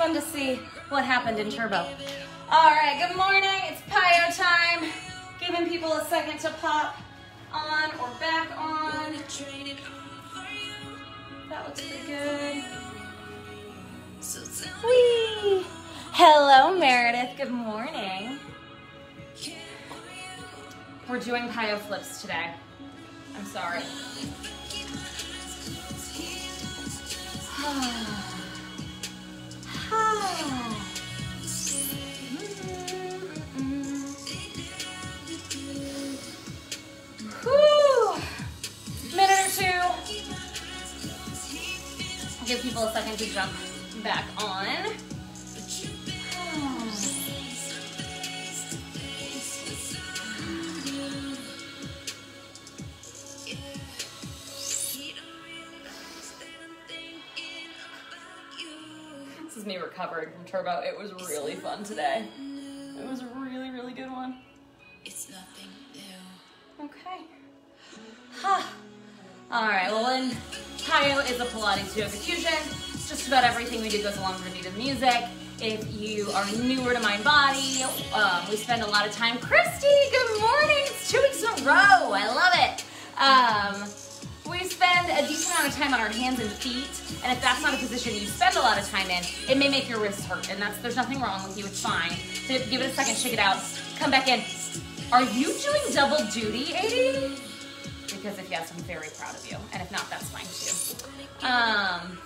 fun to see what happened in turbo. All right, good morning. It's Piyo time. Giving people a second to pop on or back on. That looks pretty good. Whee! Hello, Meredith. Good morning. We're doing Piyo flips today. I'm sorry. Minute or two. Give people a second to jump back on. This is me recovering from turbo. It was really fun today. It was a really, really good one. It's nothing new. Okay. All right, well, when Piyo is a Pilates-yoga fusion, just about everything we do goes along with the beat of music. If you are newer to Mind Body, we spend a lot of time. Christy, good morning. It's 2 weeks in a row. I love it. We spend a decent amount of time on our hands and feet, and if that's not a position you spend a lot of time in, it may make your wrists hurt, and there's nothing wrong with you. It's fine. So give it a second, shake it out, come back in. Are you doing double duty, AD? Because if yes, I'm very proud of you. And if not, that's fine too.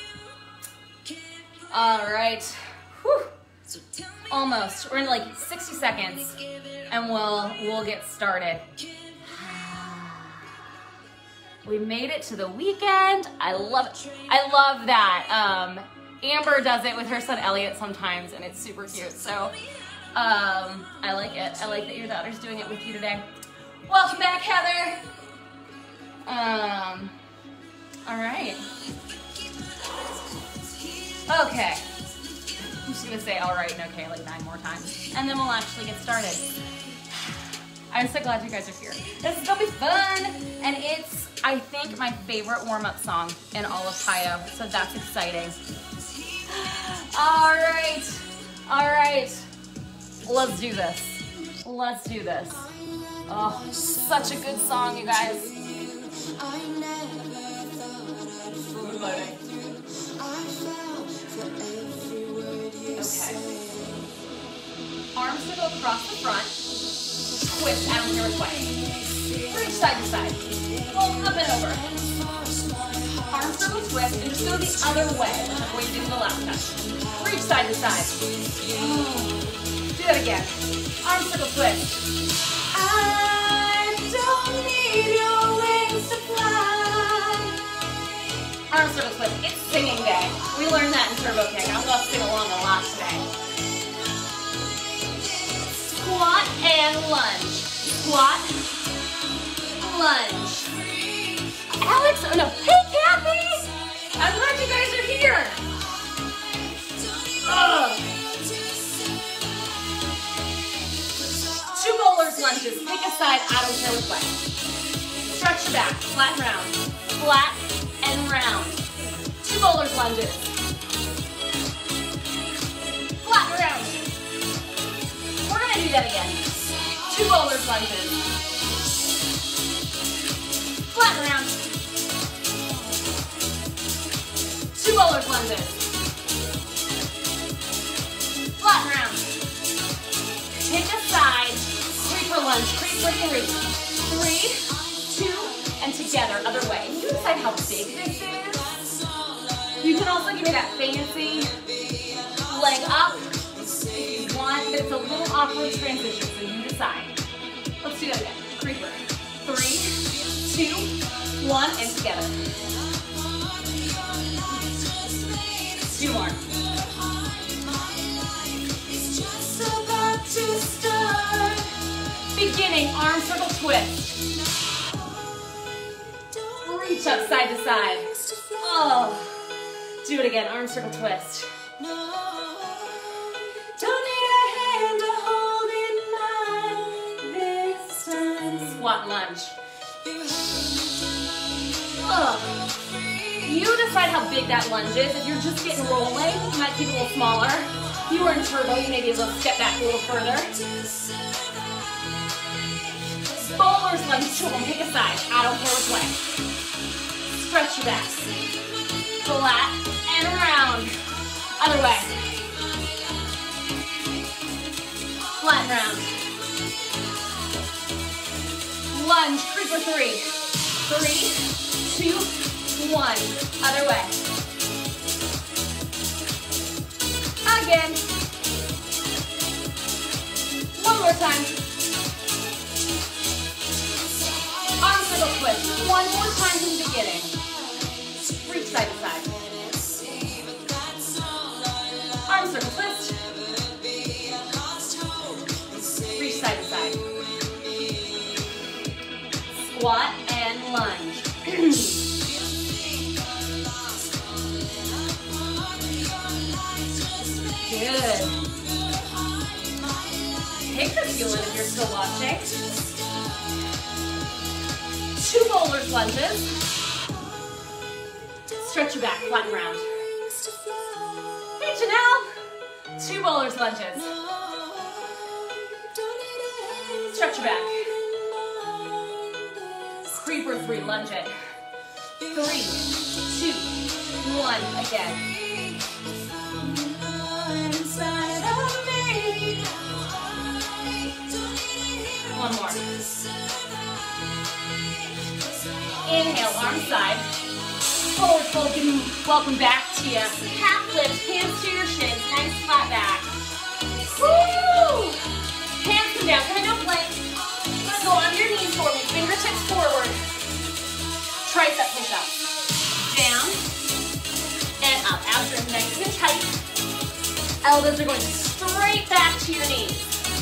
All right. Whew. Almost. We're in like 60 seconds and we'll get started. We made it to the weekend. I love it. I love that. Amber does it with her son Elliot sometimes and it's super cute. So I like it. I like that your daughter's doing it with you today. Welcome back, Heather. All right. Okay. I'm just gonna say all right and okay like 9 more times, and then we'll actually get started. I'm so glad you guys are here. This is gonna be fun, and it's, I think, my favorite warm-up song in all of Piyo, so that's exciting. All right. All right. Let's do this. Let's do this. Oh, such a good song, you guys. Okay. Arms to go across the front. Twist, I don't care which way. Reach side to side. Fold up and over. Arm circle twist, and just go the other way, like what you did the last time. Reach side to side. Do that again. Arm circle twist. I don't need your wings to fly. Arm circle twist. It's singing day. We learned that in Turbo Kick. I'm going to sing along a lot today. Squat and lunge. Squat, lunge. Alex, oh no, hey Kathy! I'm glad you guys are here. Ugh. 2 bowlers lunges. Pick a side, I don't care which way. Stretch your back, flat and round. Flat and round. 2 bowlers lunges. Flat and round. We're gonna do that again. 2 bowlers lunges. Flat and round. 2 bowlers lunges. Flat and round. Pick a side. Creeper lunge. Creep, lift, and reach. 3, 2, and together. Other way. You decide how big this is. You can also give me that fancy leg up if you want, but it's a little awkward transition, so you decide. Let's do that again. Creeper. 3, 2, 1, and together. 2 more. Beginning arm circle twist. Reach up side to side. Oh. Do it again, arm circle twist. Don't need a hand to hold in mine this time. Squat lunge. Oh. You decide decide how big that lunge is. If you're just getting rolling, you might keep it a little smaller. If you were in turbo, you may be able to step back a little further. Bowler's lunge, two of them, pick a side. I don't care which way. Stretch your back. Flat and around. Other way. Flat and round. Lunge, creeper three. 3, 2, 1. Other way. Again. One more time. Arm circle twist. One more time from the beginning. Reach side to side. Arm circle twist. Reach side to side. Squat and lunge. Good. Take the feel in if you're still watching. 2 bowler's lunges. Stretch your back, flat and round. Hey Janelle. 2 bowler's lunges. Stretch your back. Creeper 3, lunge it. 3, 2, 1, again. One more. Inhale, arm side. Forward fold, welcome back to you. Half lift, hands to your shins, nice flat back. Woo! Hands come down, come into a plank. Go on your knees for me, fingertips forward. Tricep push-up. Down and up. Abs are nice and tight. Elbows are going straight back to your knees.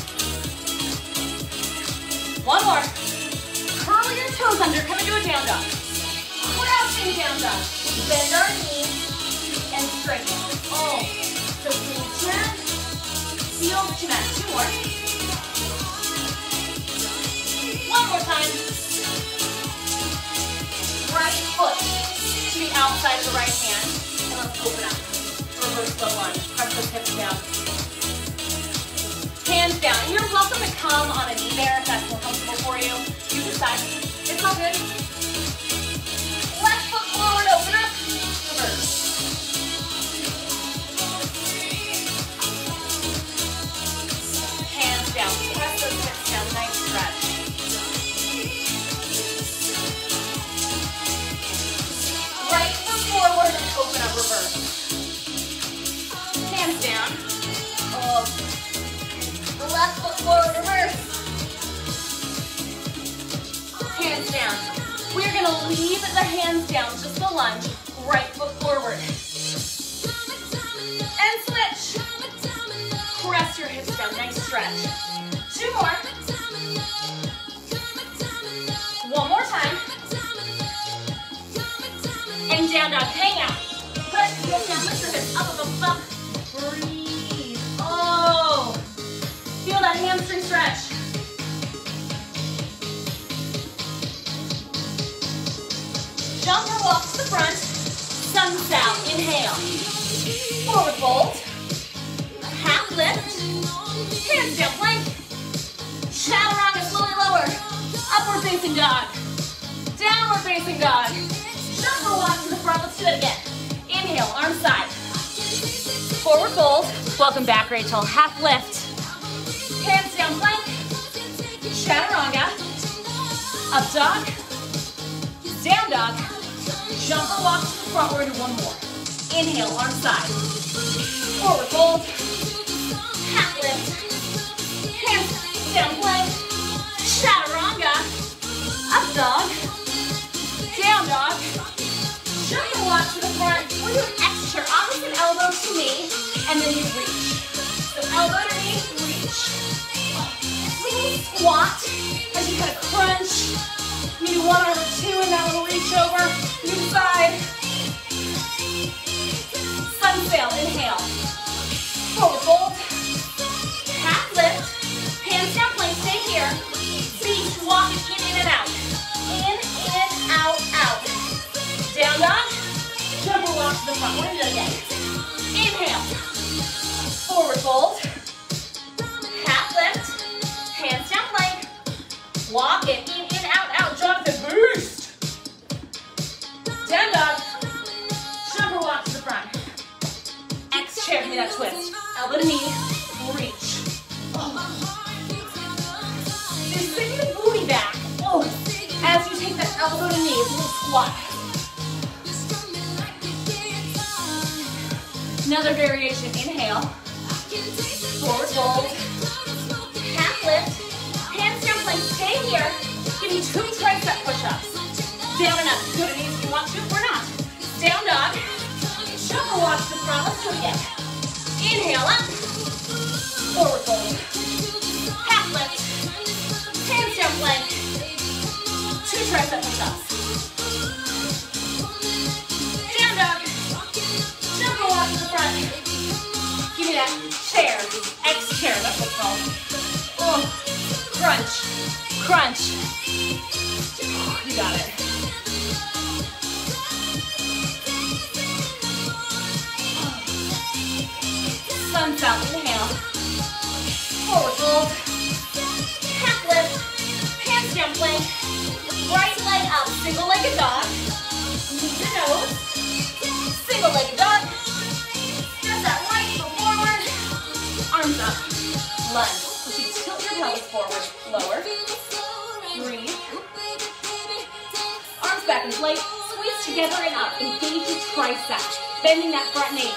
One more. Curl your toes under, come into a down dog. Crouching down dog. Bend our knees and straighten. Oh, so reach in, heels to mat. 2 more. One more time. Right foot to the outside of the right hand. And let's open up. Reverse the lunge. Press those hips down. Hands down. And you're welcome to come on a knee there if that's more comfortable for you. You decide. It's all good. Left foot forward, open up. Reverse. Hands down. Press those hips down. Nice stretch. Right foot forward and open up, reverse. Hands down. Left foot forward, reverse. Hands down. We're going to leave the hands down, just the lunge. Right foot forward. And switch. Press your hips down, nice stretch. 2 more. One more time. And down dog, hang out. Push your heels down, push your hips up, up, up, up. Breathe. Oh. Feel that hamstring stretch. Jump or walk to the front. Sun sal, inhale. Forward fold. Half lift. Hands down, plank. Chaturanga, slowly lower. Upward facing dog. Downward facing dog. Jump or walk to the front. Let's do it again. Inhale, arm side. Forward fold. Welcome back, Rachel. Half lift. Hands down, plank. Chaturanga. Up dog. Down dog. Jump or walk to the front. We're going to do one more. Inhale, arm side. Forward fold. Half lift. Hands down, plank. Chaturanga. Up dog. Down dog. Jump or walk to the front. We're doing extra. Opposite elbow to me. And then you reach. So elbow to knee, reach. Please squat as you kind of crunch. Maybe 1 arm or 2 and that little reach over. New side. Sun sail, inhale. Forward fold. Half lift. Hands down, plank, stay here. Beach, walking in and out. In, out, out. Down dog. Jump or to the front. We're gonna do it again. Inhale. Forward fold. Half lift. Hands down plank. Walk it. In, out, out. Jonathan, boost. Down dog. Jumper walk to the front. X chair, give me that twist. Elbow to knee. Reach. So send your booty back. Oh. As you take that elbow to knee, it's a little squat. Another variation. Inhale. Forward fold. Half lift. Hands down plank. Stay here. Give me 2 tricep push-ups. Down and up. Good and easy if you want to. We're not. Down dog. Jumper walk to the front. Let's do it again. Inhale up. Forward fold. Half lift. Hands down plank. 2 tricep push-ups. Down dog. Jumper walk to the front. Give me that chair. X chair, that's what it's called. Oh. Crunch. Crunch. Oh, you got it. Sun's out. Inhale. Forward fold. Half lift. Hands down plank. Right leg up. Single-legged dog. Knee to nose. Single-legged dog. Press that right foot forward. Arms up. Lunge. So you tilt your pelvis forward. Lower. Breathe. Arms back in place. Squeeze together and up. Engage your tricep. Bending that front knee.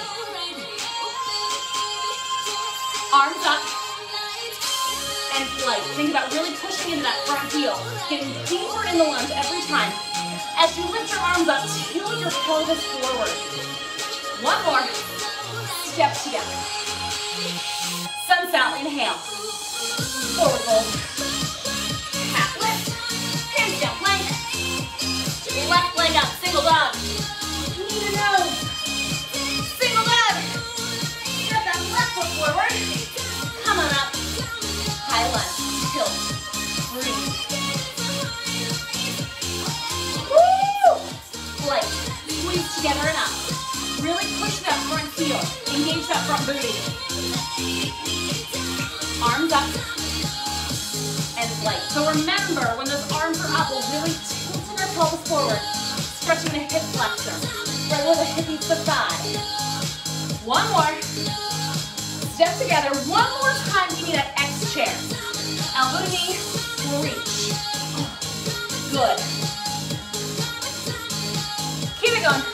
Arms up. And flight. Think about really pushing into that front heel. Getting deeper in the lunge every time. As you lift your arms up, tilt your pelvis forward. One more. Step together. Sun's out. Inhale. Forward fold. Half lift. Hands down plank. Left leg up. Single dog. Knee to nose. Single dog. Get that left foot forward. Come on up. High lunge. Tilt. Breathe. Woo! Flight. Squeeze together and up. Really push that front heel. Engage that front booty. Arms up. And flight. So remember, when those arms are up, we're really tilting our pelvis forward. Stretching the hip flexor. Right where the hip meets the thigh. One more. Step together. One more time. Give me that X chair. Elbow to knee. Reach. Good. Keep it going.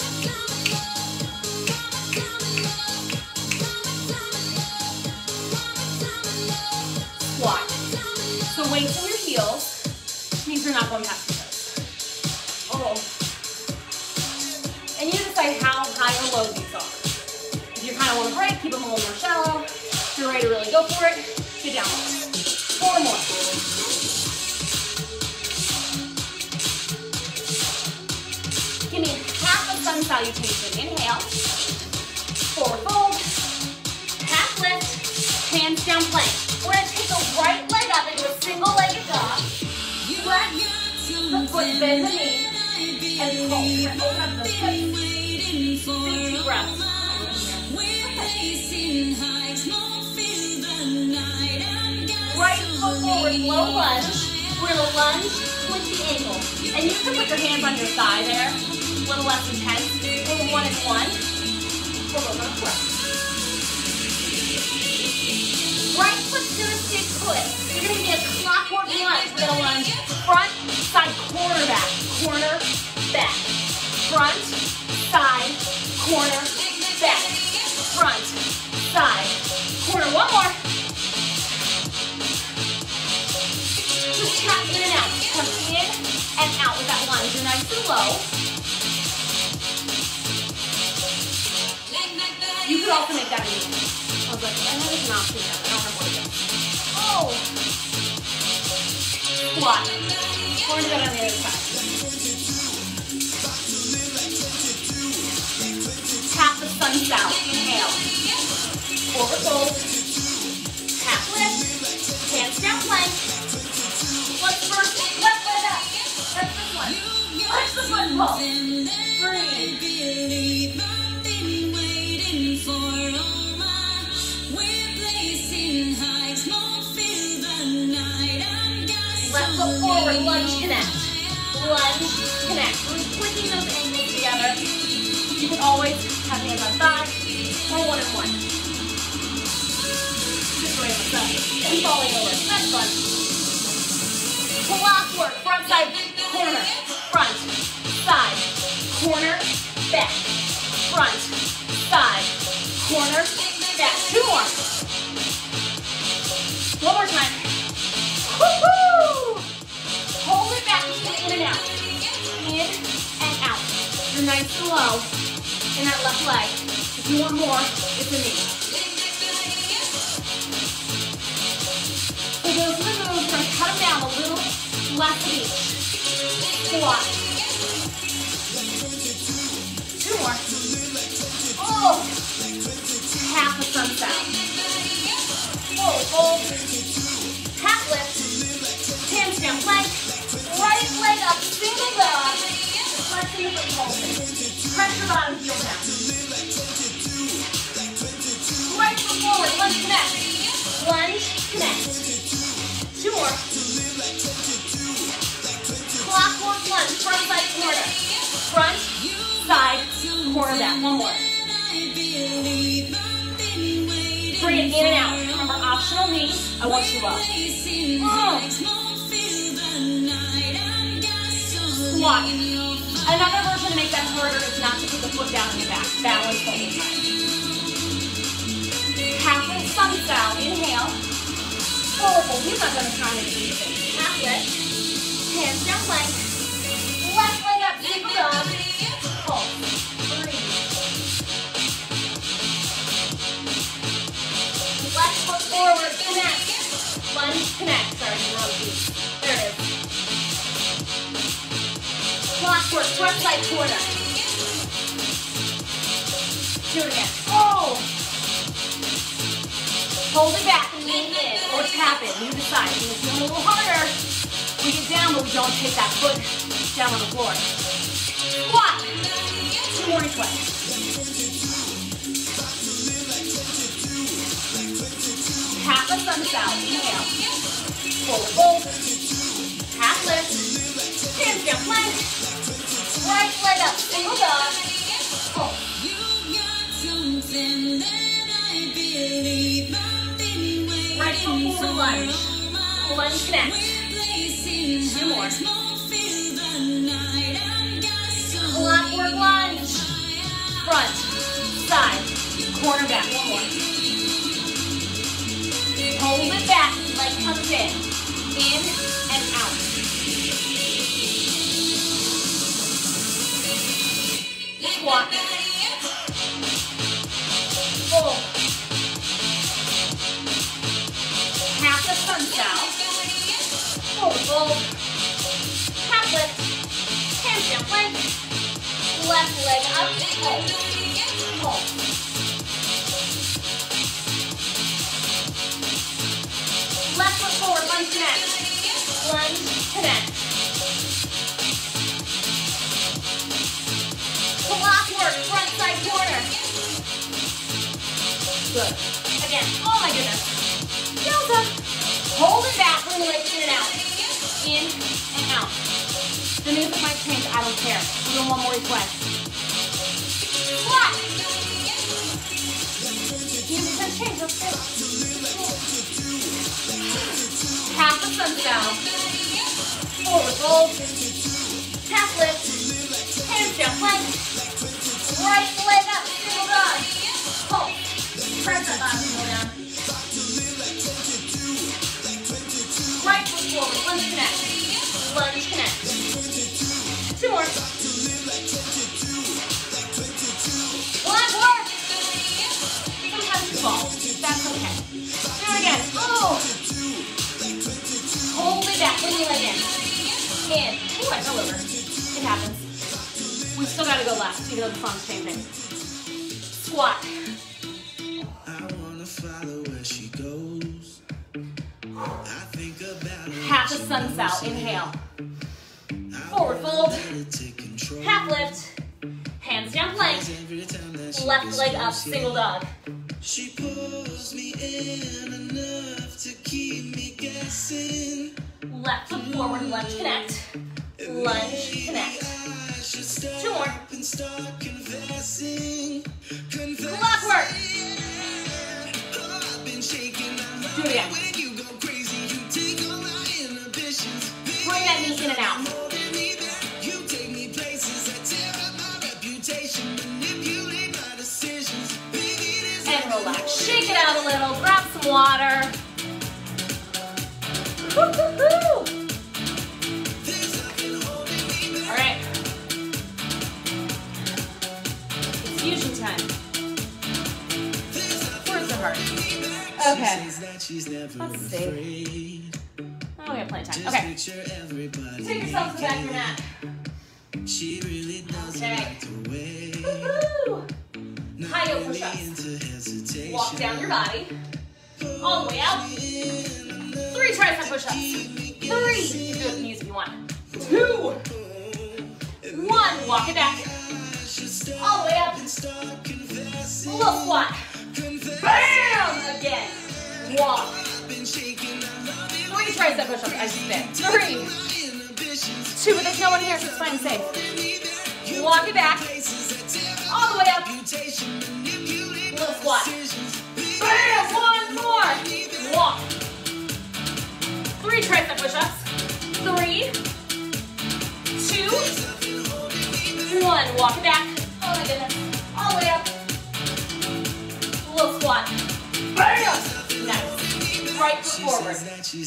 Squat. So weights in your heels means you're not going past your toes. Oh. And you decide how high or low these are. If you kind of want to break, keep them a little more shallow. If you're ready to really go for it, get down low. 4 more. Give me half a sun salutation. Inhale. Forward fold. Half lift. Hands down plank. We're going to take the right leg up into a single-legged dog. Flex the foot, bend the knee, and pull. We're going to open up the hips. Big deep breaths. Right foot forward, low lunge. We're going to lunge, twist the ankle. And you can put your hands on your thigh there. A little less intense. Little 1 and 1. Hold on, let's press. Right foot's going to stay put. You're going to give me a clockwork lunge. We're going to lunge front, side, corner, back. Corner, back. Front, side, corner, back. Front, side, corner. One more. Just tap in and out. Come in and out with that lunge. You're nice and low. You could also make that a knee. I was like, I know there's an option there. I don't remember what it is. Oh! Squat. We're going to go down the other side. Tap the suns out. Inhale. Forward fold. Half lift. Hands down plank. Let's first left leg up. That's this one. Flex the foot and pull. Breathe. You can always have hands on thighs or one and one. Just right on the and falling over. That's fun. Block work. Front side, corner. Front, side, corner, back. Front, side, corner, back. Two more. One more time. Woo-hoo! Hold it back, in and out. In and out. You're nice and low in that left leg. If you want more, it's a knee. So those are the moves. We're going to cut them down a little less of each. Squat. Two more. Oh! Half a sunset. Fold. Half lift. Hands down, plank. Right leg up, single dog. Flexing the foot pulsing. Press your bottom heel down. Right foot forward, lunge connect. Lunge, connect. Two more. Clockwork lunge, front side corner. Front, side, corner back. One more. Bring it in and out. Remember, optional knee. I want you up. Squat. Another version to make that harder is not to put the foot down in the back. Balance the whole time. Half of sun style. Inhale. Forward. He's not going to try and do anything. Half lift. Hands down plank. Left leg up. Single dog. Pull. Breathe. Left foot forward. Connect. Lunge. Connect. Sorry, wrong piece. There it is. Clockwork, front side corner. Do it again. Oh! Hold it back and lean in, or tap it. You decide. If you feel a little harder, we get down, but we don't take that foot down on the floor. Squat. Two more each way. Half a sun style. Inhale. Fold. Half lift. Hands down, plank. Right leg up, single dog. Pull. Right foot forward lunge. Lunge connect. Two more. Clockwork lunge. Front, side, corner back. One more. Hold it back, leg comes in and out. Squat. Full. Half the sun style. Fold. Half lift. Hands down, plank. Left leg up. Pull. Left foot forward, lunge connect. Lunge, connect. Clockwork, front side corner. Good. Again, oh my goodness. Yoga. Hold it back, bring the legs in and out. In and out. The music might change, I don't care. We're doing one more each way. Squat. Music can change, let's go. Half the sun style. Forward fold. Half lift. Hands down, plank. Right leg up, single dog. Pull. Press that bottom heel down. Right foot forward, lunge connect. Lunge connect. Two more. Block work. Sometimes you fall. That's okay. Do it again. Oh. Hold it back. Bring your leg in. Ooh, I fell over. It happens. We still gotta go left, even though the song's changing. Squat. Half a sun style. Inhale. Forward fold. Half lift. Hands down plank. Left leg up, single dog. She pulls me in enough to keep me guessing. Left foot forward, lunge connect. Lunge connect. Two more. it again. Bring that knee in and out. And relax. Shake it out a little. Grab some water. Woo-hoo-hoo. All right. It's fusion time. Where's the heart? Okay. Let's see. Oh, we have plenty of time. Okay. Take yourself to the back of your mat. Okay. Woohoo! Piyo push-ups. Walk down your body. All the way out. 3 tricep push-ups. 3. You can do it with knees if you want. 2. 1. Walk it back. All the way up. Little squat. Bam! Again. Walk. 3 tricep push-ups. I spin. 3. 2, but there's no one here, so it's fine and safe. Walk it back. All the way up. Little squat. Bam! 1 more. Walk. 3 tricep push-ups. 3. 2. 1. Walk it back. Oh my goodness. All the way up. Little squat. Bam! Nice. Right foot forward.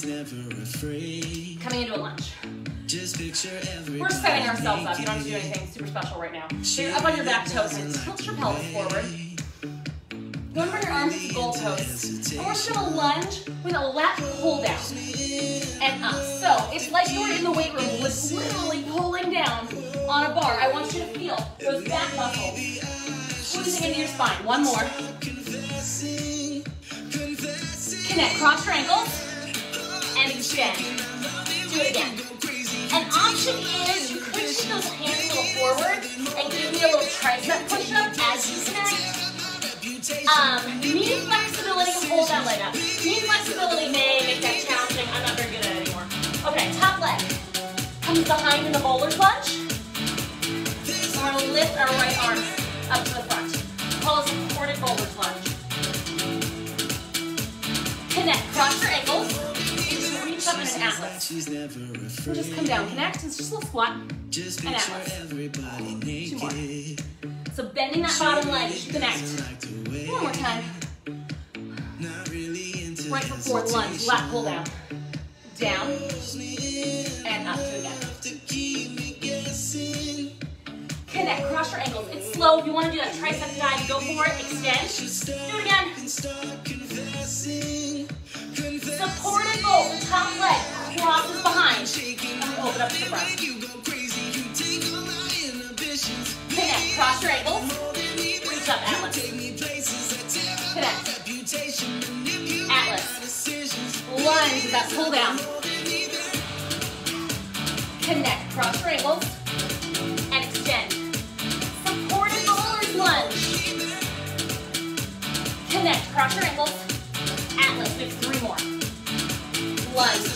Coming into a lunge. We're setting ourselves up. You don't have to do anything super special right now. So you're up on your back toes and tilt your pelvis forward. You want to bring your arms to goalposts. And we're just going to lunge with a lat pull down and up. So it's like you're in the weight room, literally pulling down on a bar. I want you to feel those back muscles squeezing into your spine. 1 more. Connect, cross your ankles, and extend. Do it again. An option is you could take those hands a little forward and give me a little tricep push-up as you connect. Knee flexibility, hold that leg up. Knee flexibility may make that challenging. I'm not very good at it anymore. Okay, top leg comes behind in the bowler's lunge. We're going to lift our right arm up to the front. Call it a supported bowler's lunge. Connect, cross your ankles. Reach up in an atlas. We'll just come down, connect. It's just a little squat. And atlas. 2 more. So bending that bottom leg as you connect. 1 more time. Right foot forward, lunge, lat pull down. Down. And up to again. Connect, cross your ankles. It's slow. If you want to do that tricep dive, go for it. Extend. Do it again. Supported bowl, the top leg crosses behind. And open up to the front. Connect, cross your ankles. Reach up, atlas. Connect. Atlas. Lunge with that pull down. Connect, cross your ankles. And extend. Supported bowler's lunge. Connect, cross your ankles. Atlas, we have 3 more. Lunge.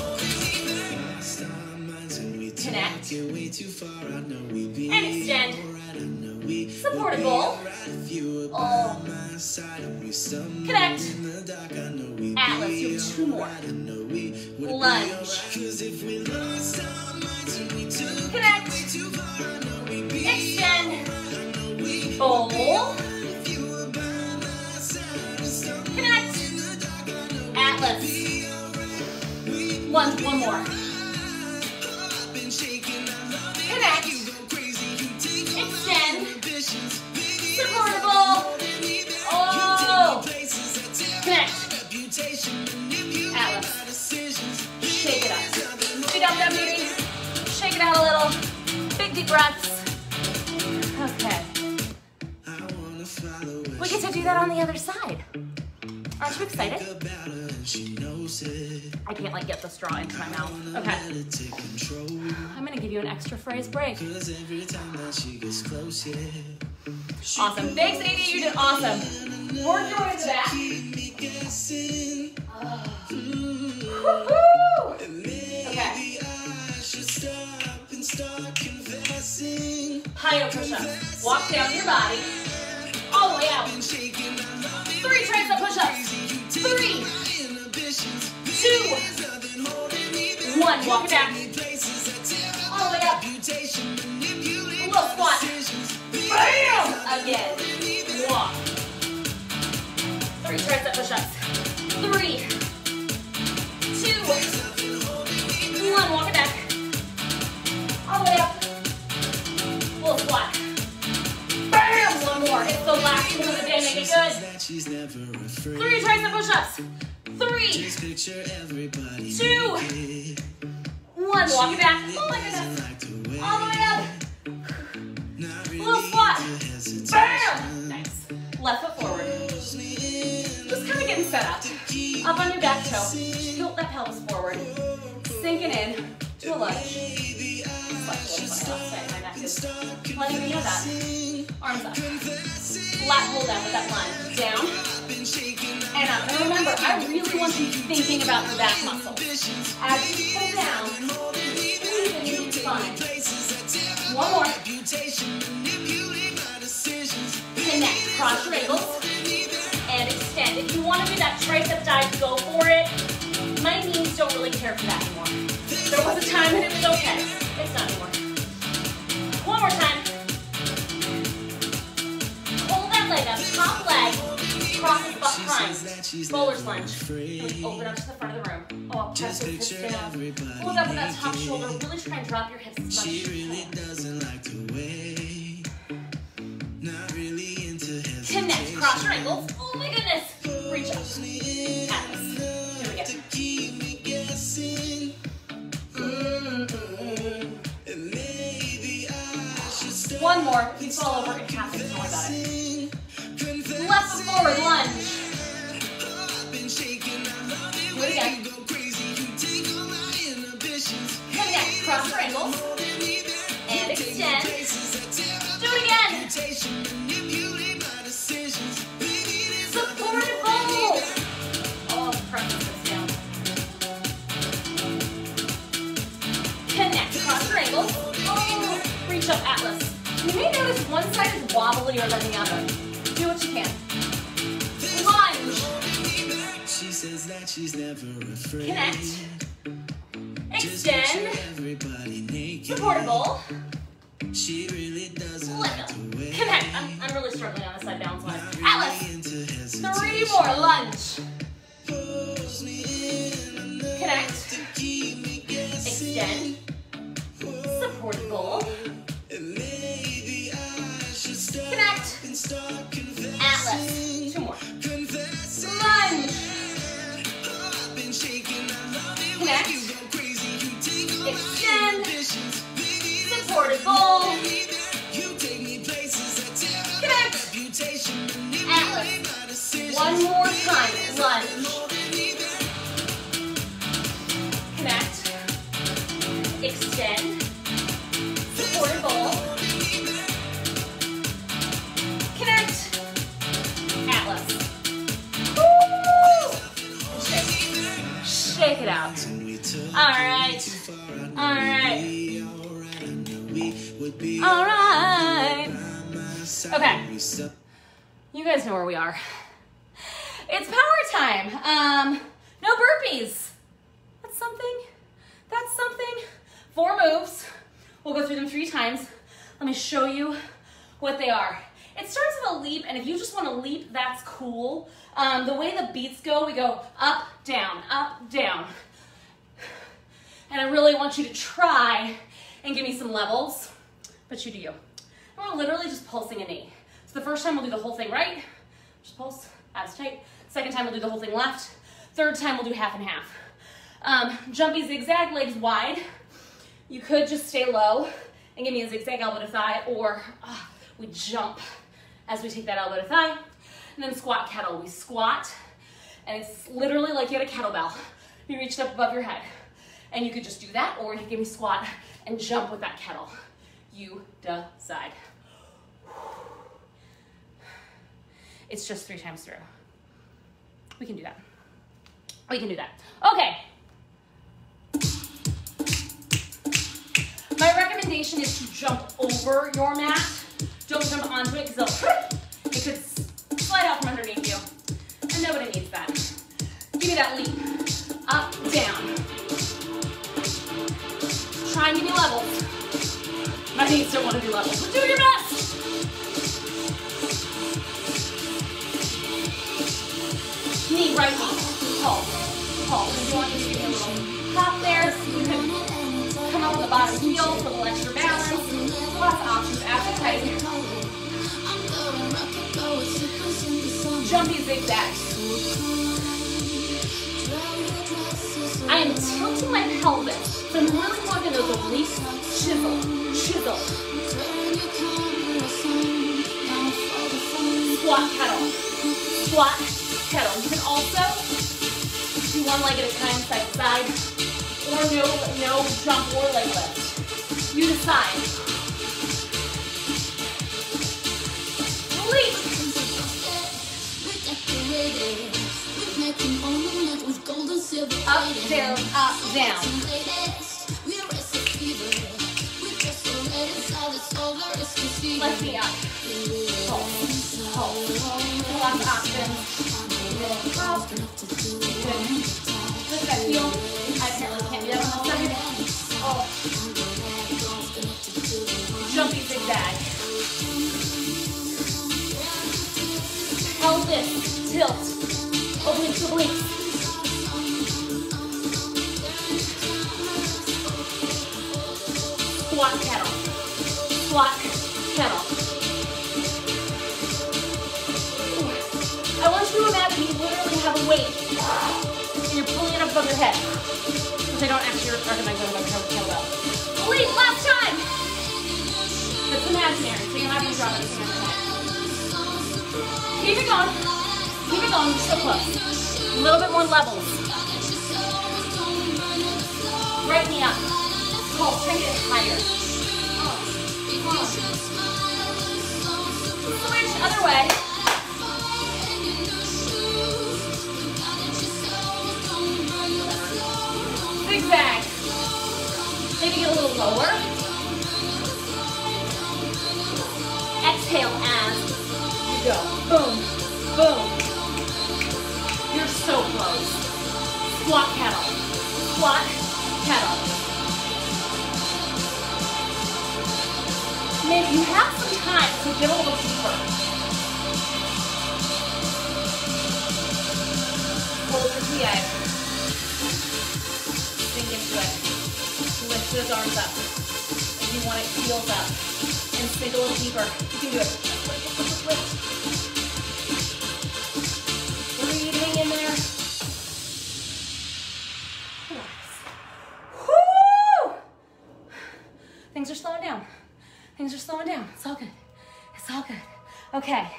Connect. And extend. Supported bowl. Oh. Connect. Atlas, you have 2 more. Lunge. Connect. Extend. Bowl. Connect. Atlas. 1 more. Connect. Extend. Supportable. Oh. Connect. Atlas. Shake it up. Shake up that baby. Shake it out a little. Big deep breaths. Okay. We get to do that on the other side. Aren't you excited? I can't like get the straw into my mouth. Okay. I'm gonna give you an extra phrase break. Awesome. Thanks, AD. You did awesome. Work your way to the back. Woohoo! Okay. Piyo push-ups. Walk down your body. all the way out. 3 tricep push-ups. 3, 2, 1. Walk it back. All the way up. A little squat. Bam! Again. Walk. 3 tricep push-ups. 3, 2, 1. Walk it back. All the way up. Little squat. Bam! One more. It's the last one of the day. Make it good. 3 tricep push-ups. 3, 2, 1. Walk it back. Oh my goodness. All the way up. Little squat. Bam! Nice. Left foot forward. Just kind of getting set up. Up on your back toe. Tilt that pelvis forward. Sinking in to a lunge. My neck is letting me know that. Arms up. Flat pull down with that lunge. Down. And up. And remember, I really want you thinking about your back muscle. As you pull down, squeeze into your spine. One more. Connect. Cross your ankles. And extend. If you want to do that tricep dive, go for it. My knees don't really care for that anymore. There was a time when it was okay. It's not anymore. One more time. Hold that leg up. Top leg. Crosses behind. Bowler's lunge. Really open up to the front of the room. Oh, press those hips down. Hold up with that top shoulder. Really try and drop your hips as much as you can. Connect. Cross your ankles. Oh my goodness. Reach up. Atlas. Here we go. One more. You fall over. It happens. Don't worry about it. Left foot forward. Lunge. Do it again. Connect. Cross your ankles. And extend. Do it again. Supported fold. Oh, press this down. Connect. Cross your ankles. Oh, reach up, Atlas. You may notice one side is wobblier than the other. Do what you can. Lunge. Connect. Extend. Supported fold. Let go. Connect. I'm really struggling on this side balance wise. Atlas. 3 more. Lunge. Connect. Extend. Supported fold. Connect. Atlas. 2 more. Lunge. Connect. Extend. Supported fold. Connect. Atlas. 1 more time. Lunge. Connect. Extend. Supported fold. Connect. Atlas. Woo! Shake. Shake it out. All right. All right. All right. Okay. You guys know where we are. It's power time. No burpees. That's something. That's something. 4 moves. We'll go through them 3 times. Let me show you what they are. It starts with a leap, and if you just want to leap, that's cool. The way the beats go, we go up, down, up, down. And I really want you to try and give me some levels, but you do you. And we're literally just pulsing a knee. So the first time we'll do the whole thing right, just pulse, abs tight. Second time we'll do the whole thing left. Third time we'll do half and half. Jumpy zigzag, legs wide. You could just stay low and give me a zigzag elbow to thigh, or we jump as we take that elbow to thigh. And then squat kettle. We squat, and it's literally like you had a kettlebell. You reached up above your head. And you could just do that, or you could give me squat and jump with that kettle. You decide. It's just 3 times through. We can do that. We can do that. Okay. My recommendation is to jump over your mat. Don't jump onto it because It could slide out from underneath you, and nobody needs that. Give me that leap. Up, down. Try and give me levels. My knees don't want to do levels, but do your best. Knee, right knee. Pull. Pull. If you want to do a little hop there, you can come up with the bottom heel for a little extra balance. Lots of options. After tight. Jumpy zigzag. I am tilting my pelvis, so I'm really working those obliques. Chisel, chisel. Squat kettle, squat kettle. You can also do one leg at a time, side to side, or no jump or leg lift. You decide. Leap. Up, down, up, down. Left knee up. Pull, pull. Lots of options. Up. Good. Look at that heel. I apparently can't do that on the side. Oh. Jumpy zigzag. Pelvis, tilt. Obliques, obliques. Squat kettle. Squat kettle. I want you to imagine you literally have a weight and you're pulling it up above your head. Which I don't actually recommend going above your kettlebell. Leap, last time. That's imaginary, so you'll have to drop it at the same time. Keep it going. Keep it going, you're so close. A little bit more levels. Right knee up. Pull, try to get higher. Switch, other way. Zigzag. Maybe get a little lower. Exhale as you go. Boom, boom. You're so close. Squat kettle. Squat kettle. Maybe you have some time, so get a little deeper. Hold your PA. Sink into it. Lift those arms up. If you want it, heels up. And sink a little deeper. You can do it. Lift. Breathing in there. Relax. Woo! Things are slowing down. Things are slowing down. It's all good. It's all good. Okay.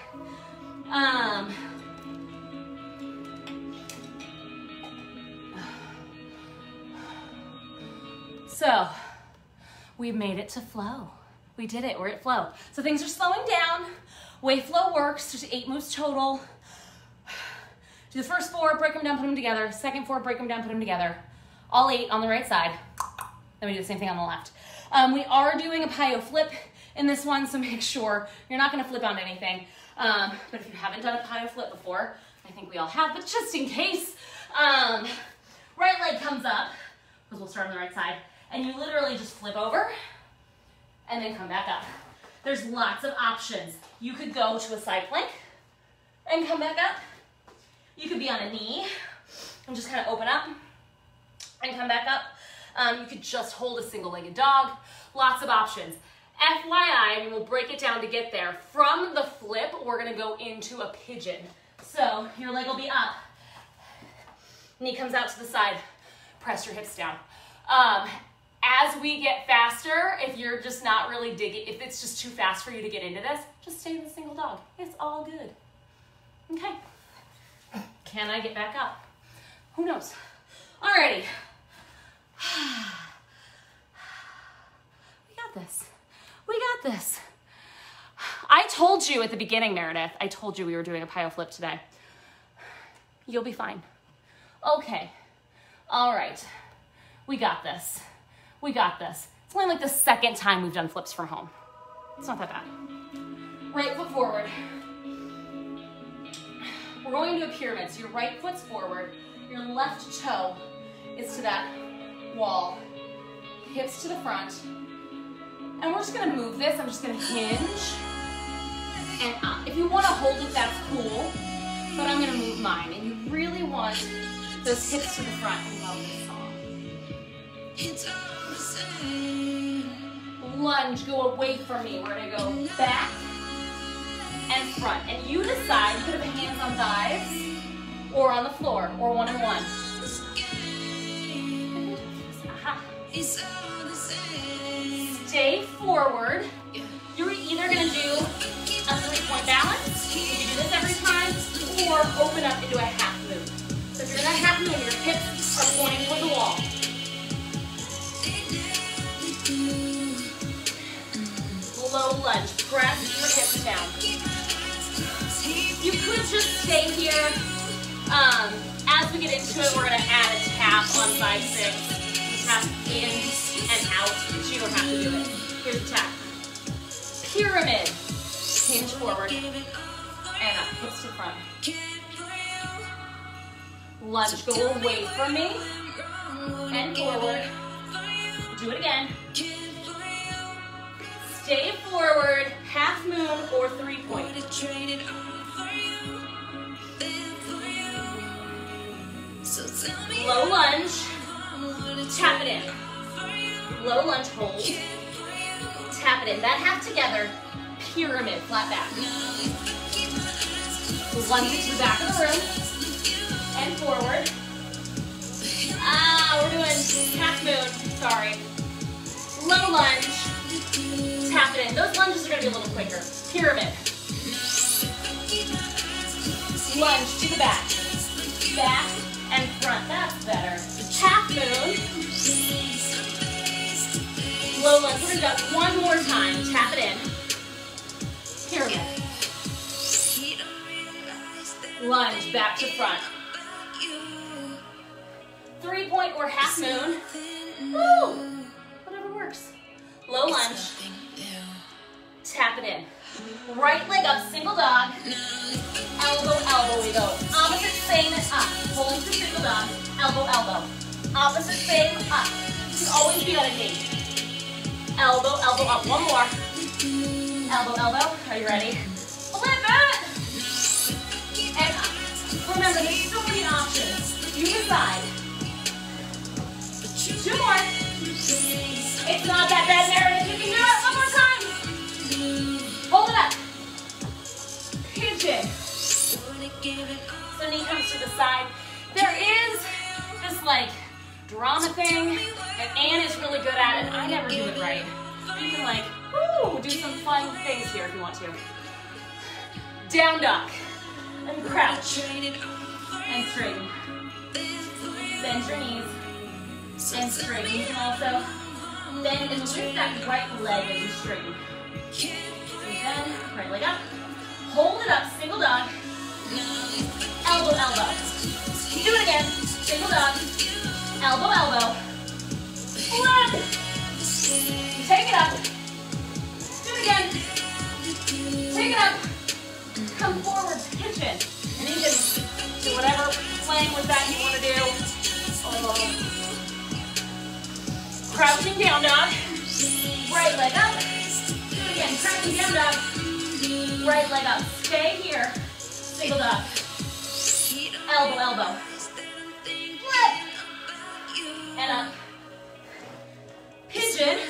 So, we've made it to flow. We did it. We're at flow. So things are slowing down. Wave flow works. There's 8 moves total. Do the first 4, break them down, put them together. Second 4, break them down, put them together. All 8 on the right side. Then we do the same thing on the left. We are doing a Piyo flip in this one, so make sure you're not going to flip on anything. But if you haven't done a Piyo flip before, I think we all have, but just in case, right leg comes up, because we'll start on the right side, and you literally just flip over and then come back up. There's lots of options. You could go to a side plank and come back up. You could be on a knee and just kind of open up and come back up. You could just hold a single-legged dog. Lots of options. FYI, and we'll break it down to get there. From the flip, we're gonna go into a pigeon. So your leg will be up. Knee comes out to the side. Press your hips down. As we get faster, if you're just not really digging, if it's just too fast for you to get into this, just stay in the single dog. It's all good. Okay. Can I get back up? Who knows? Alrighty. We got this. We got this. I told you at the beginning, Meredith, I told you we were doing a Piyo flip today. You'll be fine. Okay. All right. We got this. We got this. It's only like the second time we've done flips from home. It's not that bad. Right foot forward. We're going to do a pyramid. So your right foot's forward, your left toe is to that wall, hips to the front. And we're just gonna move this. I'm just gonna hinge and up. If you wanna hold it, that's cool, but I'm gonna move mine. And you really want those hips to the front. I love this song. Lunge, go away from me. We're gonna go back and front. And you decide, you could have hands on thighs or on the floor or one and one. Stay forward. You're either gonna do a 3-point balance, you can do this every time, or open up into a half move. So if you're in a half move, your hips are pointing toward the wall. Low lunge, press your hips down. You could just stay here. As we get into it, we're gonna add a tap on 5-6. Tap in and out, but you don't have to do it. Here's the tap. Pyramid. Hinge forward and up, hips to front. Lunge, go away from me and forward. Do it again. Stay forward, half moon or 3-point. Low lunge, tap it in. Low lunge, hold. Tap it in. That half together, pyramid, flat back. Lunge it to the back of the room and forward. We're doing half moon, sorry. Low lunge, tap it in. Those lunges are gonna be a little quicker. Pyramid. Lunge to the back. Back and front, that's better. Half moon. Low lunge, we're gonna do one more time. Tap it in. Pyramid. Lunge, back to front. 3-point or half moon. Woo! Whatever works. Low lunge. Tap it in. Right leg up, single dog. Elbow, elbow, we go. Opposite same and up. Hold to single dog. Elbow, elbow. Opposite same, up. You can always be on a knee. Elbow, elbow, up. One more. Elbow, elbow. Are you ready? Flip it! And up. Remember, there's so many options. You decide. 2 more. It's not that bad, Meredith. You can do it. One more time. Hold it up. Pigeon. So knee comes to the side. There is this like drama thing that Anne is really good at, and I never do it right. You can like, woo, do some fun things here if you want to. Down dog. And crouch. And straighten. Bend your knees. And straighten. You can also bend and lift that right leg as you straighten. Bend, right leg up. Hold it up, single dog. Elbow, elbow. Do it again. Single dog. Elbow, elbow. Flip. Take it up. Do it again. Take it up. Come forward, pigeon. And you can do whatever playing with that you want to do. Crouching down dog. Right leg up. Do it again. Crouching down dog. Right leg up. Stay here. Single dog. Elbow, elbow. Flip. And up. Pigeon.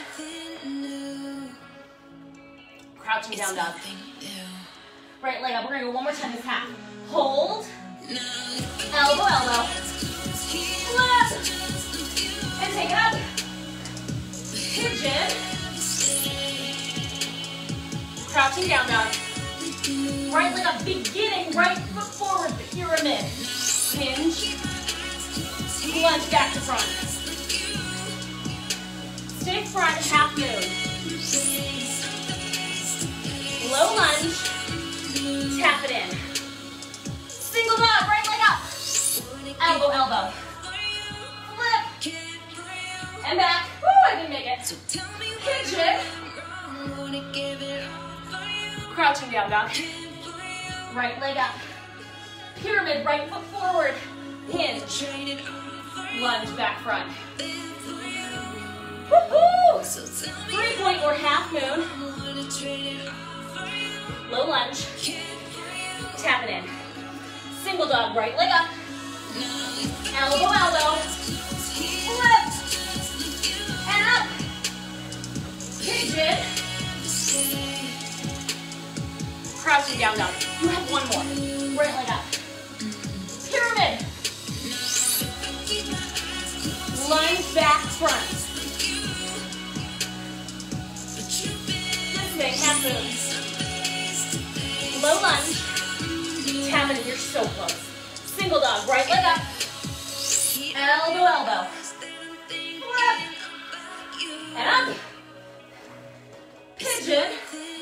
Crouching down dog. Right leg up. We're going to go one more time this half. Hold. Elbow, elbow. Flip. And take it up. Pigeon. Crouching down dog. Right leg up, beginning, right foot forward, pyramid. Hinge. Lunge back to front. Stay front, half moon. Low lunge. Tap it in. Single dog, right leg up. Elbow, elbow. Flip. And back. Woo, I didn't make it. Pigeon. Crouching down dog. Right leg up. Pyramid, right foot forward. Hinge. Lunge, back front. Woohoo! 3-point or half moon. Low lunge. Tap it in. Single dog, right leg up. Elbow, elbow. Flip. And up. Pigeon. Crouching down dog. You have one more. Right leg up. Pyramid. Lunge back front. This thing, half moves. Low lunge. Tap it in, you're so close. Single dog, right leg up. Elbow, elbow. Flip. And up. Pigeon.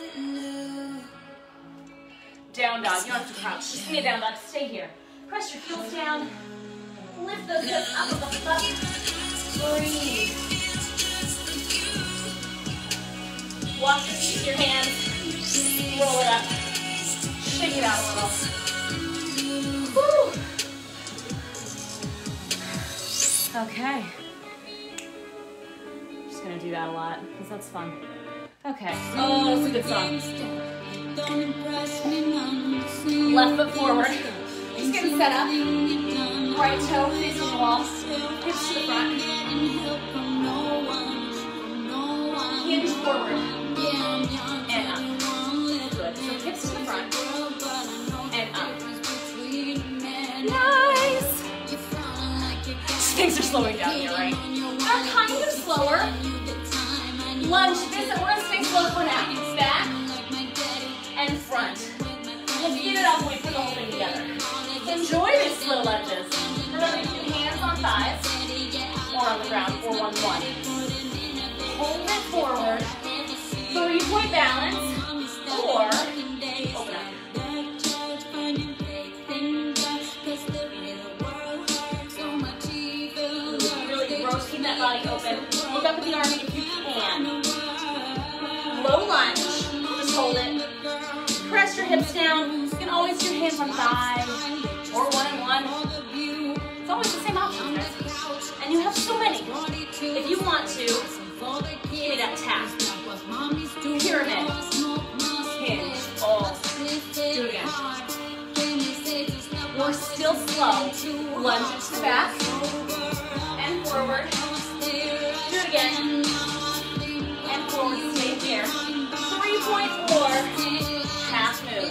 Down dog, you don't have to crouch. Just give me a down dog, stay here. Press your heels down. Lift those hips up, up, up, up. Breathe. Walk your feet with your hands. Roll it up. Shake it out a little. Woo. Okay. Just gonna do that a lot, because that's fun. Okay. Oh, that's a good song. Left foot forward. Just getting set up. Right toe facing the wall. Hips to the front. Hinge forward. And up. Good. So hips to the front. And up. Nice. Things are slowing down here, right? Are kind of slower. Lunge. We're going to stay slow for now. Back and front. We'll speed it up when we put the whole thing together. Enjoy these slow lunges. Remember, you can hands on thighs or on the ground or 1-1. Hold it forward. 3-point balance or open up. Really gross. Keep that body open. Look up at the arm if you can. Low lunge. Just hold it. Press your hips down. You can always do your hands on thighs or 1-1. It's always the same option, guys. And you have so many. If you want to, give me that tap. Pyramid. Hinge. Oh. Do it again. We're still slow. Lunge it to the back. And forward. Do it again. And forward. Stay here. 3.4. Half move.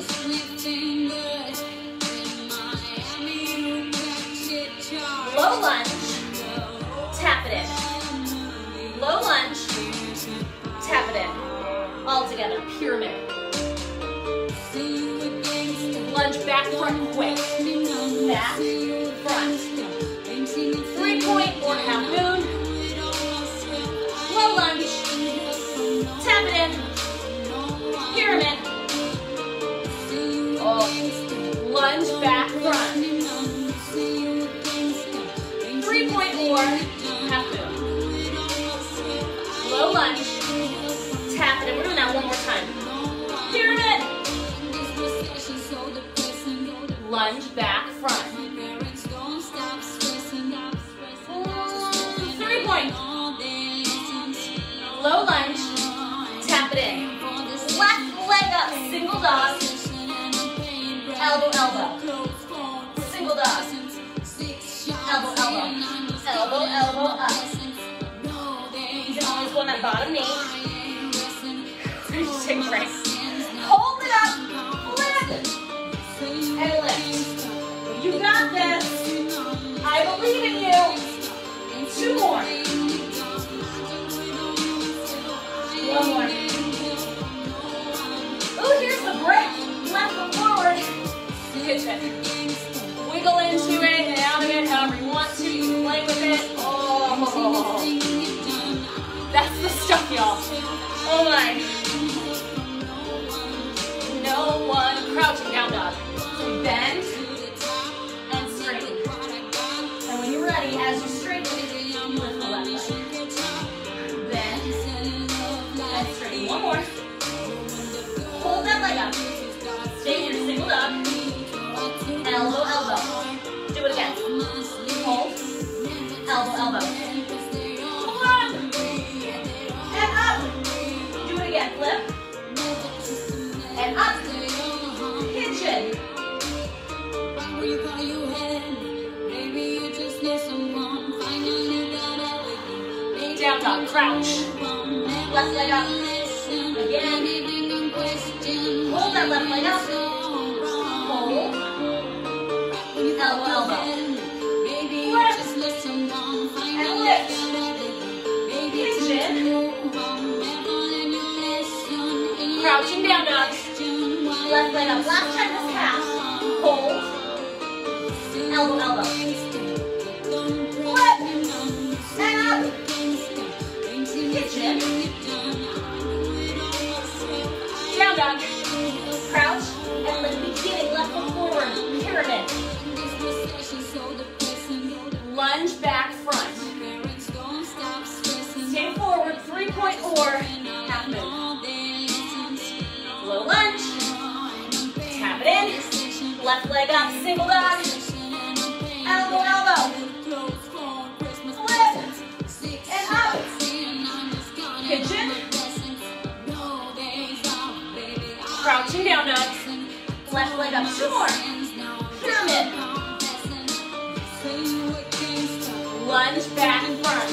Low lunge. Tap it in. Low lunge. Tap it in. All together. Pyramid. Lunge back front quick. Back front. 3-point or half moon. Low lunge. Tap it in. Pyramid. Oh. Lunge back front. 3-point or half moon. Low lunge. Tap it in. We're doing that one more time. Pyramid. Lunge back front. 3-point. Low lunge. Tap it in. Left leg up. Single dog. Elbow, elbow. Single dog. Elbow, elbow. Elbow, elbow up. You can always go on that bottom knee. Just take a break. Hold it up. Flip. And lift. You got this. I believe in you. 2 more. 1 more. Ooh, here's the break. Left foot forward. Hitch it. Wiggle into it and out of it however you want to. You can play with it. Oh. That's the stuff, y'all. Oh my. No one crouching down dog. So we bend and straighten. And when you're ready, as you straighten, you lift the left leg. Bend and straighten. 1 more. Hold that leg up. Stay here, single up. Elbow, Crouch. Left leg up. Again. Hold that left leg up. Hold. Elbow, elbow. Lift. And lift. Pigeon. Crouching down dog. Left leg up. Last time this half. Hold. Elbow, elbow. Flip. And up. Pigeon. Down dog. Crouch. And lift. Beginning. Left foot forward. Pyramid. Lunge back front. Stay forward. 3-point or half move. Low lunge. Tap it in. Left leg up. Single dog. Elbow, elbow. Flip. And up. Pigeon. Crouching down dog. Left leg up. 2 more. Pyramid. Lunge back and front.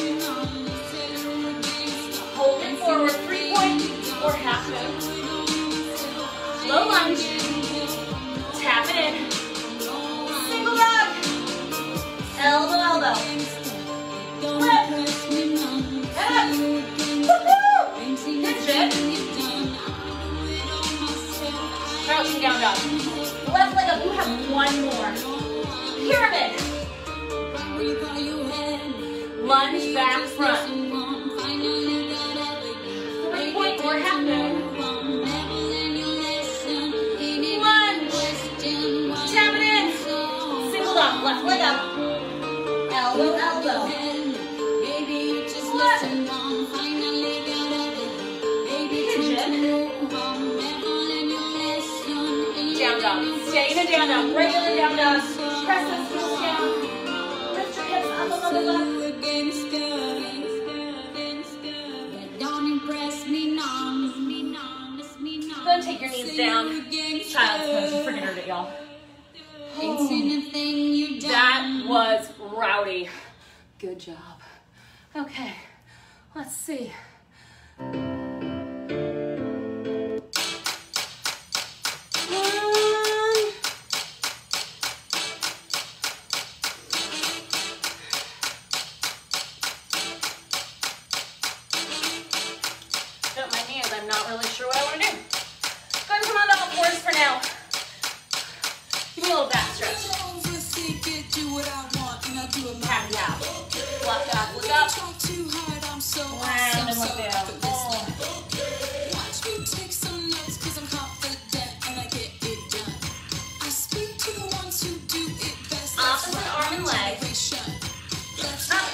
Holding forward. 3-point or half move. Low lunge. Tap it in. Single dog. Elbow, elbow. Flip. And up. Woo-hoo! Pigeon. Crouching down dog. Left leg up. You have 1 more. Pyramid. Lunge back front. 3-point or half move. Lunge. Tap it in. Single dog. Left leg up. Elbow, elbow. Flip. Pigeon. Down dog. Stay in a down dog. Regular down dog. Press those heels down. Lift your hips up a little bit. Go and take your knees down. Child's pose. Forget it, y'all. That was rowdy. Good job. Okay, let's see. Don't mind me as I'm not really sure what I want to do. Go ahead and come on to all fours for now. Give me a little back stretch. Tap it out. Look up, look up. Round and look down. Opposite arm and leg. Up.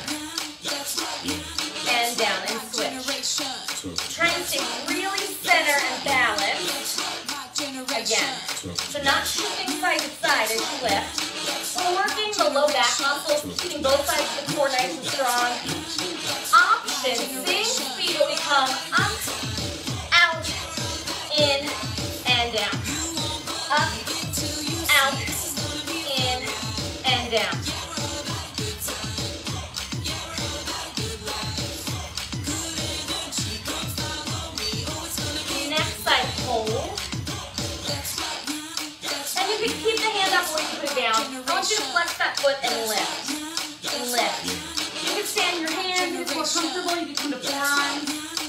And down and switch. Try to stay really center and balanced. Again. So not shifting side to side as you lift. We're working the low back muscles, keeping both sides of the core nice and strong. Option, same speed will become up, out, in, and down. Up, out, in, and down. Next side, hold. And you can keep the hand up or you can put it down. I want you to flex that foot and lift. And lift. You can stand your hands if it's more comfortable. You can come to forearms.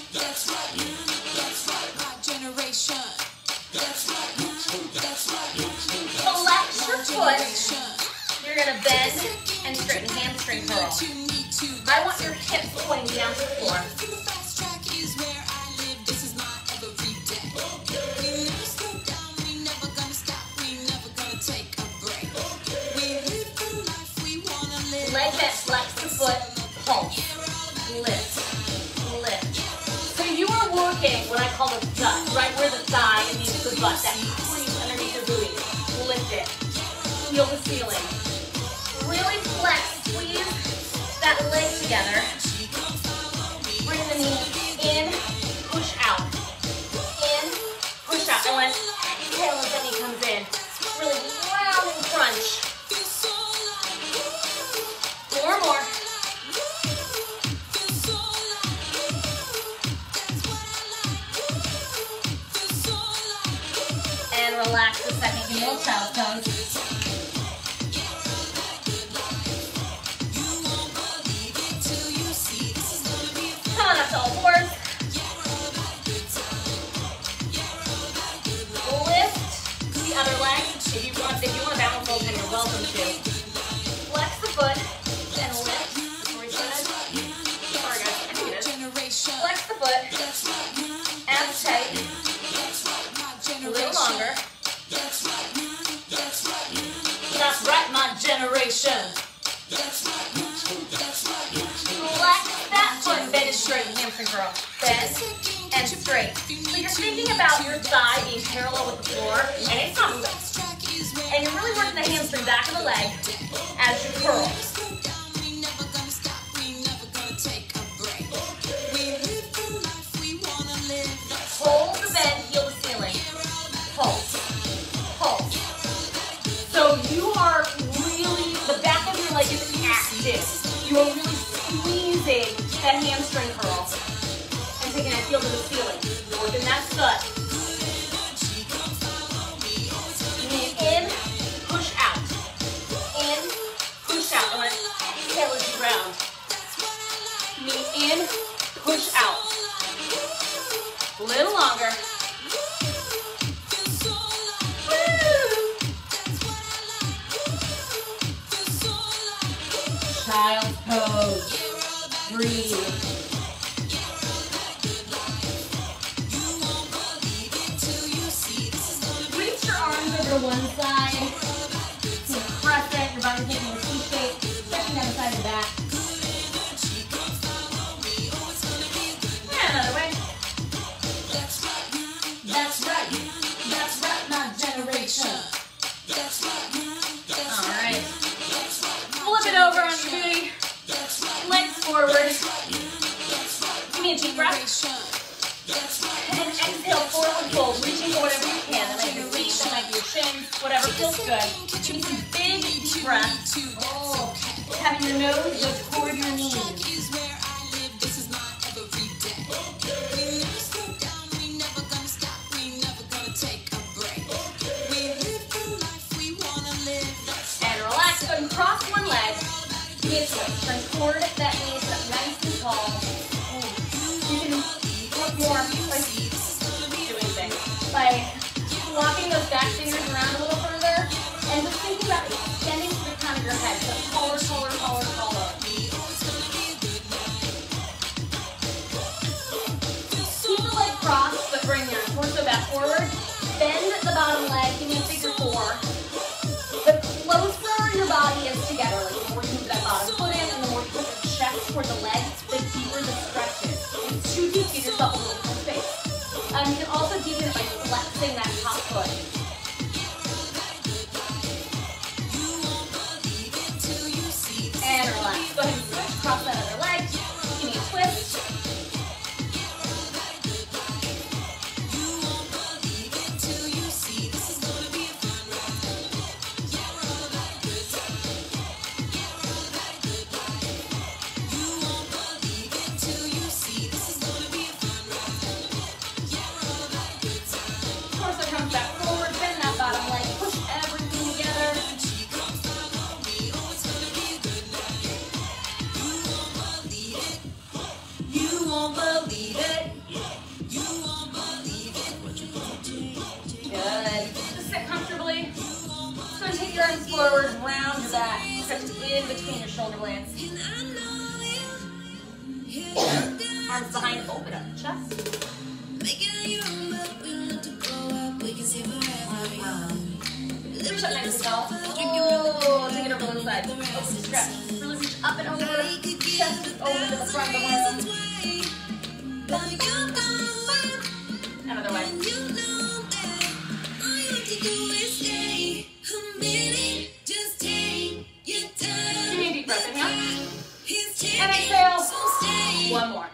Flex your foot. You're going to bend and straighten. Hamstring curl. I want your hips pointing down to the floor. Leg bent, flex the foot, pulse, lift, lift. So you are working what I call the gut, right where the thigh meets the butt, that crease underneath your booty. Lift it, feel the ceiling. Really flex, squeeze that leg together. Bring the knee in, push out. In, push out. And when exhale as the knee comes in, really rounding crunch. 4 more. hands. Come on up to all fours. Lift the other leg. If you want to balance both, then you're welcome to. Flex the foot and lift. Before we started. Sorry guys, I think it is. Flex the foot. Abs tight. A little longer. That's right, my generation. Flex that foot, bend it straight, hamstring curl. Bend and straight. So you're thinking about your thigh being parallel with the floor, and it's not moving. And you're really working the hamstring back of the leg as you curl. Hold the bend, heel to ceiling. Pulse. Pulse. So you are really, the back of your leg is active. You are really squeezing that hamstring curl and taking that heel to the ceiling. Working that gut. In, push out. In, push out. I want to exhale as you round. Knee in, push out. A little longer. Child's pose. Breathe. Reach your arms over one side. Press it. Your body's making a C shape. Stretching down the side of the back. And another way. That's right, my generation. All right. Flip it over on your booty. Legs forward. Give me a deep breath. And exhale, forward fold. Reaching for whatever you can. That might be your feet, that might be your shins, whatever feels good. Give me some big deep breaths. Oh. Having your nose go toward your knees. And cross one leg, knee switch, and cord that knee up nice and tall. You can look more like doing things, by walking those back fingers around a little further, and just thinking about extending to the crown of your head, so taller, taller, taller, taller. Keep the leg crossed, but bring your torso back forward. Bend the bottom leg, give me a figure four. The closer your body is together, like the more you move that bottom foot in, and the more you put your chest toward the leg, the deeper the stretch is. It's too deep, give yourself a little more space. You can also deepen it by flexing that top foot. And relax. Go ahead and switch, cross that other leg. Give me a twist. Forward, round your back, stretch in between your shoulder blades. Arms behind, open up the chest. Reach up nice and tall. Oh, take it over to the side. Open stretch. Really reach up and over. Chest is over to the front of the room. Another way. Give me a deep breath, inhale. And exhale. One more.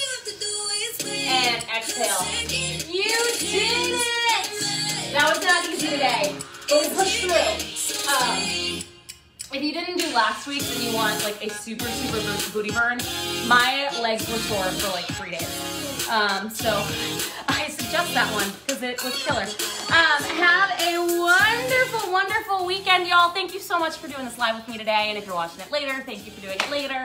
And exhale. You did it! That was not easy today, but we pushed through. If you didn't do last week and you want like a super booty burn, my legs were sore for like 3 days. So I just that one because it was killer. Have a wonderful, wonderful weekend, y'all. Thank you so much for doing this live with me today. And if you're watching it later, thank you for doing it later.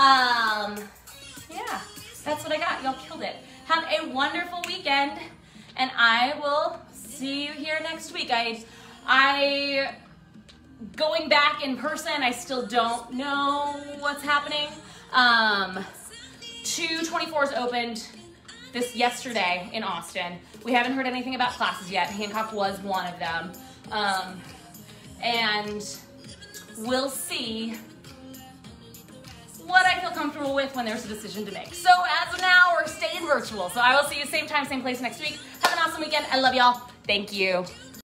Yeah, that's what I got. Y'all killed it. Have a wonderful weekend, and I will see you here next week. I going back in person, I still don't know what's happening. 224s opened yesterday in Austin. We haven't heard anything about classes yet. Hancock was one of them. And we'll see what I feel comfortable with when there's a decision to make. So as of now, we're staying virtual. So I will see you same time, same place next week. Have an awesome weekend. I love y'all. Thank you.